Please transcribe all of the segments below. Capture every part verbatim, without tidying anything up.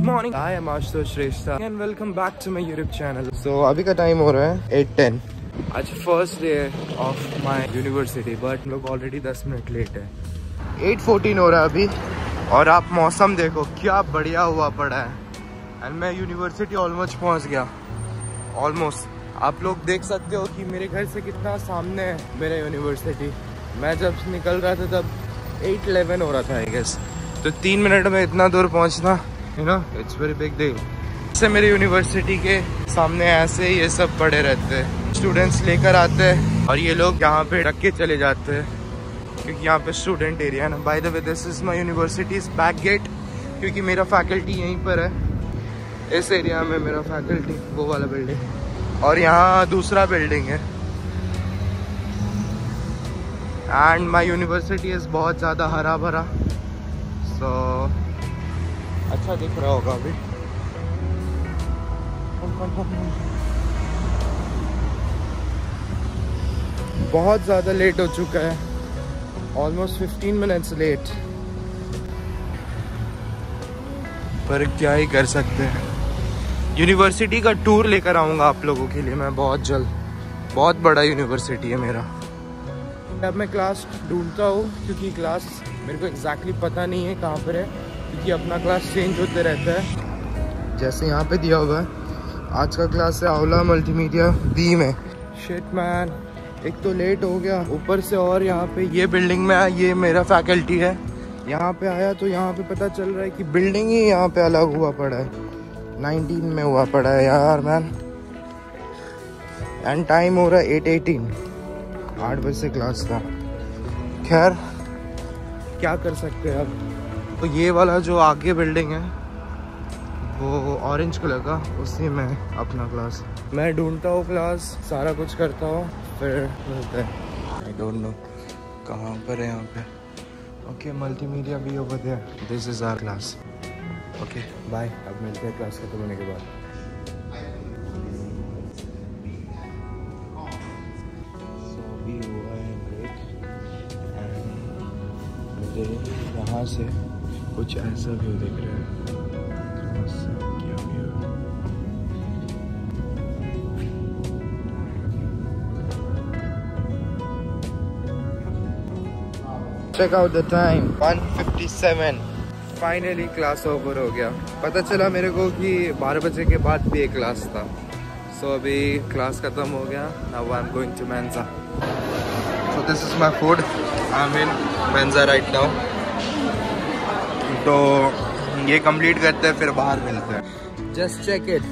morning. I am Ashutosh Shrestha and welcome back to my YouTube channel. So अभी का time हो रहा है एट टेन. आज first day of my university but हम लोग ऑलरेडी दस मिनट लेट है. एट फोर्टीन हो रहा है अभी और आप मौसम देखो क्या बढ़िया हुआ पड़ा है. एंड मैं यूनिवर्सिटी ऑलमोस्ट पहुंच गया. ऑलमोस्ट आप लोग देख सकते हो कि मेरे घर से कितना सामने है मेरा यूनिवर्सिटी. मैं जब निकल रहा था तब एट इलेवन हो रहा था आई गेस. तो तीन मिनट में इतना दूर पहुंचना you know it's very big deal. इससे मेरे यूनिवर्सिटी के सामने ऐसे ये सब पड़े रहते हैं. स्टूडेंट्स लेकर आते हैं और ये लोग यहाँ पे रख के चले जाते हैं क्योंकि यहाँ पे स्टूडेंट एरिया है ना. By the way this is my university's back gate क्योंकि मेरा फैकल्टी यहीं पर है. इस एरिया में मेरा फैकल्टी वो वाला बिल्डिंग और यहाँ दूसरा बिल्डिंग है. एंड माय यूनिवर्सिटी इज बहुत ज़्यादा हरा भरा. सो अच्छा दिख रहा होगा अभी. बहुत ज़्यादा लेट हो चुका है. Almost fifteen minutes late. पर क्या ही कर सकते हैं. यूनिवर्सिटी का टूर लेकर आऊँगा आप लोगों के लिए मैं बहुत जल्द. बहुत बड़ा यूनिवर्सिटी है मेरा. अब मैं क्लास ढूंढता हूँ क्योंकि क्लास मेरे को एग्जैक्टली पता नहीं है कहाँ पर है क्योंकि अपना क्लास चेंज होते रहता है. जैसे यहाँ पे दिया हुआ है आज का क्लास है आंवला मल्टीमीडिया बी में. शिट मैन एक तो लेट हो गया ऊपर से और यहाँ पे ये बिल्डिंग में ये मेरा फैकल्टी है. यहाँ पे आया तो यहाँ पे पता चल रहा है कि बिल्डिंग ही यहाँ पे अलग हुआ पड़ा है. नाइनटीन में हुआ पड़ा है यार मैन. एंड टाइम हो रहा है एट एटीन. आठ बजे से क्लास था. खैर क्या कर सकते हैं अब. तो ये वाला जो आगे बिल्डिंग है वो ऑरेंज कलर का उसी में अपना क्लास. मैं ढूंढता हूँ क्लास सारा कुछ करता हूँ फिर मिलते हैं. आई डोंट नो कहाँ पर है यहाँ पे. ओके मल्टीमीडिया भी over there. This is our class. Okay bye. अब मिलते हैं क्लास खत्म होने के बाद. यहाँ से कुछ ऐसा व्यू दिख रहा है. क्या view. Check out the time one fifty seven. Finally class over हो गया. पता चला मेरे को कि बारह बजे के बाद भी एक क्लास था. सो so, अभी क्लास खत्म हो गया. Now I am going to Mensa. So this is my food. I am in Mensa right now. तो ये कंप्लीट करते हैं फिर बाहर मिलते हैं. Just check it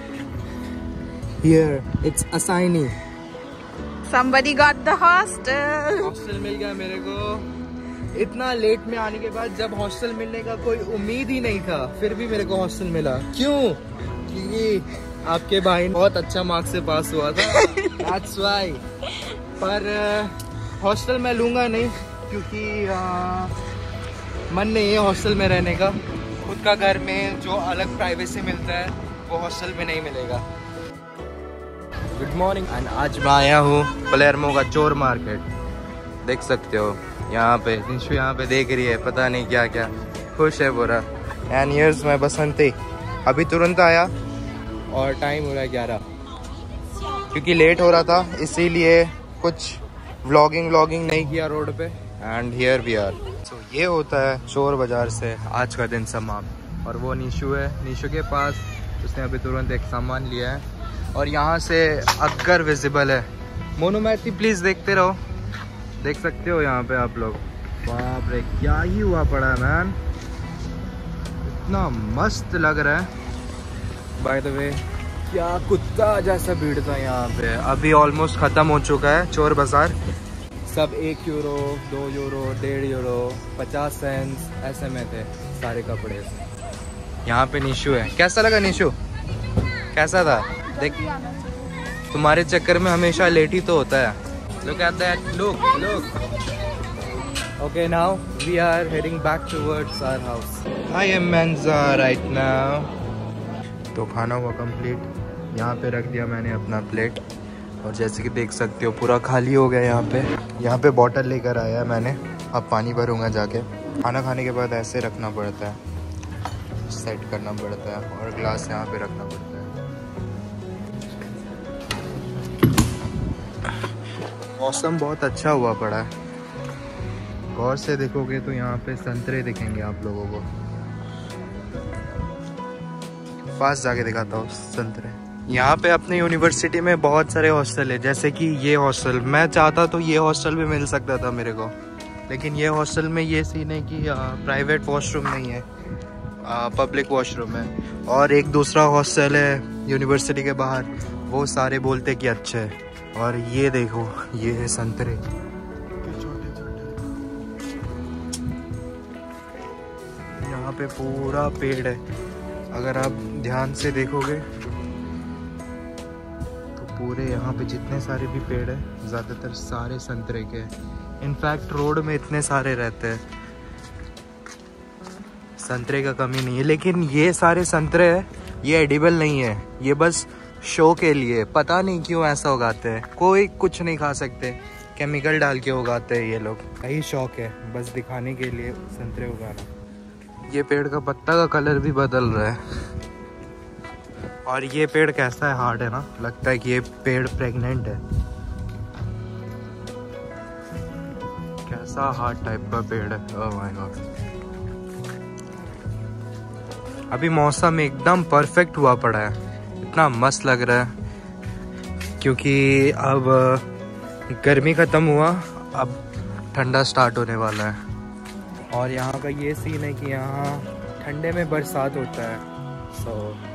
here it's असाइनी. Somebody got the hostel. Hostel मिल गया मेरे को. इतना लेट में आने के बाद जब हॉस्टल मिलने का कोई उम्मीद ही नहीं था फिर भी मेरे को हॉस्टल मिला. क्यों? क्योंकि आपके भाई बहुत अच्छा मार्क्स से पास हुआ था. That's why. पर हॉस्टल मैं लूँगा नहीं क्योंकि आ, मन नहीं है हॉस्टल में रहने का. खुद का घर में जो अलग प्राइवेसी मिलता है वो हॉस्टल में नहीं मिलेगा. Good morning. एंड आज मैं आया हूँ पलेर्मो का चोर मार्केट. देख सकते हो यहाँ पे निशु यहाँ पे देख रही है पता नहीं क्या क्या. खुश है पूरा. एंड हियर्स मैं बसंती. अभी तुरंत आया और टाइम हो रहा है ग्यारह क्योंकि लेट हो रहा था इसीलिए कुछ व्लॉगिंग व्लॉगिंग नहीं किया रोड पे. And here we are. So ये होता है चोर बाजार से आज का दिन समाप्त. और वो निशु है. निशु के पास उसने अभी तुरंत एक सामान लिया है और यहाँ से अक्कर विजिबल है. मोनोमैथी प्लीज़ देखते रहो. देख सकते हो यहाँ पे आप लोग. बाप रे क्या ही हुआ पड़ा है मैन. इतना मस्त लग रहा है. बाय द वे क्या कुत्ता जैसा भीड़ था यहाँ पे. अभी ऑलमोस्ट ख़त्म हो चुका है चोर बाजार. सब एक यूरो दो यूरो डेढ़ यूरो पचास सेंट्स ऐसे में थे सारे कपड़े. यहाँ पे निशु है. कैसा लगा निशु? कैसा था? देख तुम्हारे चक्कर में हमेशा लेट ही तो होता है. Look at that. Look, look. Okay, now we are heading back towards our house. I am Menza right now. तो खाना हुआ कंप्लीट. यहाँ पे रख दिया मैंने अपना प्लेट और जैसे कि देख सकते हो पूरा खाली हो गया यहाँ पे. यहाँ पे बॉटल लेकर आया मैंने. अब पानी भरूंगा जाके. खाना खाने के बाद ऐसे रखना पड़ता है. सेट करना पड़ता है और ग्लास यहाँ पे रखना पड़ता है। मौसम बहुत अच्छा हुआ पड़ा है। गौर से देखोगे तो यहाँ पे संतरे दिखेंगे आप लोगों को। पास जाके दिखाता हूँ संतरे। यहाँ पे अपने यूनिवर्सिटी में बहुत सारे हॉस्टल है, जैसे कि ये हॉस्टल। मैं चाहता तो ये हॉस्टल भी मिल सकता था मेरे को, लेकिन ये हॉस्टल में ये सीन है कि प्राइवेट वॉशरूम नहीं है, पब्लिक वॉशरूम है। और एक दूसरा हॉस्टल है यूनिवर्सिटी के बाहर, वो सारे बोलते कि अच्छे है। और ये देखो, ये है संतरे, छोटे छोटे। यहाँ पे पूरा पेड़ है, अगर आप ध्यान से देखोगे तो पूरे यहाँ पे जितने सारे भी पेड़ है ज़्यादातर सारे संतरे के। इनफैक्ट रोड में इतने सारे रहते हैं, संतरे का कमी नहीं है। लेकिन ये सारे संतरे है, ये एडिबल नहीं है, ये बस शो के लिए। पता नहीं क्यों ऐसा उगाते हैं, कोई कुछ नहीं खा सकते, केमिकल डाल के उगाते हैं ये लोग। यही शौक है, बस दिखाने के लिए संतरे उगाना। ये पेड़ का पत्ता का कलर भी बदल रहा है। और ये पेड़ कैसा है, हार्ड है ना, लगता है कि ये पेड़ प्रेग्नेंट है। कैसा हार्ड टाइप का पेड़ है, ओह माय गॉड। अभी मौसम एकदम परफेक्ट हुआ पड़ा है, इतना मस्त लग रहा है, क्योंकि अब गर्मी ख़त्म हुआ, अब ठंडा स्टार्ट होने वाला है। और यहाँ का ये सीन है कि यहाँ ठंडे में बरसात होता है। सो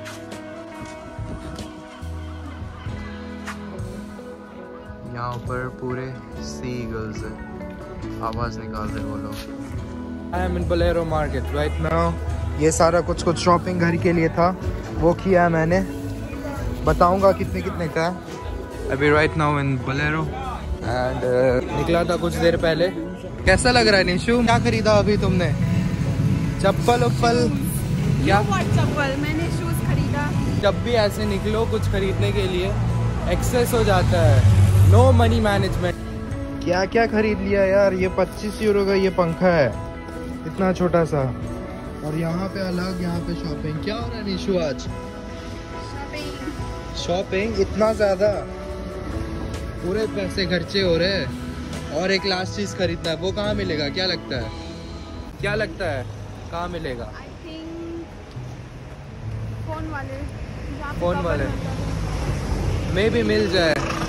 यहाँ पर पूरे सी ईगल्स है, आवाज़ निकाल रहे वो लोग। I am in Bolero market right now. ये सारा कुछ कुछ शॉपिंग घर के लिए था, वो किया है मैंने, बताऊंगा कितने कितने का है। अभी right now in Bolero and निकला था कुछ देर पहले। कैसा लग रहा है निशु, क्या खरीदा अभी तुमने? चप्पल उप्पल? क्या चप्पल? मैंने शूज खरीदा। जब भी ऐसे निकलो कुछ खरीदने के लिए एक्सेस हो जाता है, नो मनी मैनेजमेंट। क्या क्या खरीद लिया यार, ये पच्चीस यूरो का ये पंखा है, इतना छोटा सा। और यहाँ पे अलग, यहाँ पे शॉपिंग। क्या हो रहा है निशु आज? शॉपिंग। शॉपिंग इतना ज्यादा, पूरे पैसे खर्चे हो रहे हैं। और एक लास्ट चीज खरीदना है, वो कहाँ मिलेगा? क्या लगता है, क्या लगता है कहाँ मिलेगा? I think फोन वाले, फोन वाले में भी मिल जाए।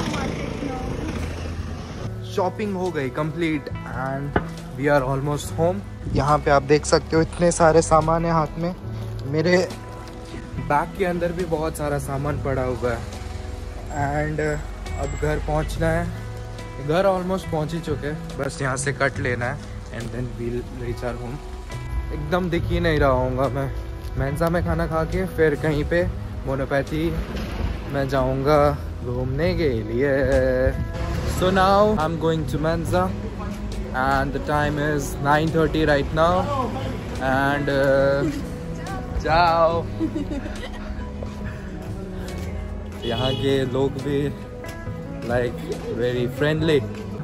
शॉपिंग हो गई complete and we are almost home. यहाँ पे आप देख सकते हो इतने सारे सामान है हाथ में। मेरे बैग के अंदर भी बहुत सारा सामान पड़ा हुआ है एंड अब घर पहुँचना है। घर ऑलमोस्ट पहुँच ही चुके हैं, बस यहाँ से कट लेना है and then we'll reach our home. एकदम दिख ही नहीं रहा हूँगा मैं। मेंसा में खाना खा के फिर कहीं पे मोनोपैथी मैं जाऊँगा घूमने के लिए। So now I'm going to Mensa and the time is nine thirty right now and uh, ciao. यहाँ के लोग भी like very friendly.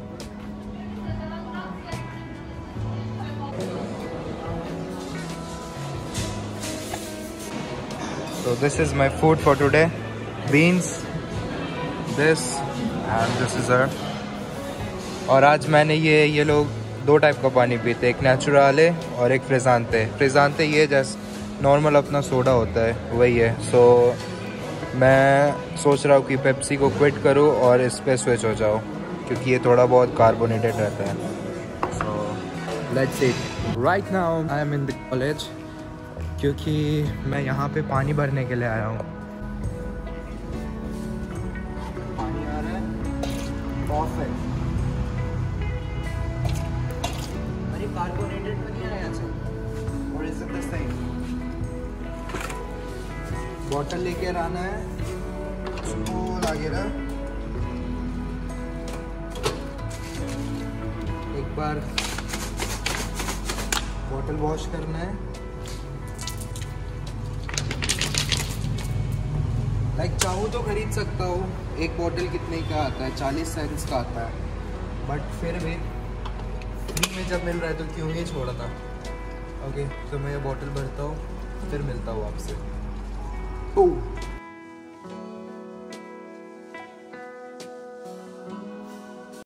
So this is my food for today. Beans, this and this is her. और आज मैंने ये ये लोग दो टाइप का पानी पीते, एक नेचुरल है और एक फ्रिजानते। फ्रिजानते ये जैसे नॉर्मल अपना सोडा होता है वही है। सो so, मैं सोच रहा हूँ कि पेप्सी को क्विट करूँ और इस पे स्विच हो जाओ, क्योंकि ये थोड़ा बहुत कार्बोनेटेड रहता है। So let's see. Right now I am in the college, क्योंकि मैं यहाँ पे पानी भरने के लिए आया हूँ। पानी आ रहा है, परफेक्ट। अरे कार्बोनेटेड तो नहीं आया अच्छा, और is it the same? Bottle लेके आना है, उसको लागे ना एक बार बॉटल वॉश करना है। लाइक चाहूँ तो खरीद सकता हूँ, एक बॉटल कितने का आता है? चालीस सेंट्स का आता है, बट फिर भी फ्री में जब मिल रहा है तो क्यों ही छोड़ना। ओके, तो मैं ये बॉटल भरता हूँ फिर मिलता हूँ आपसे। ओह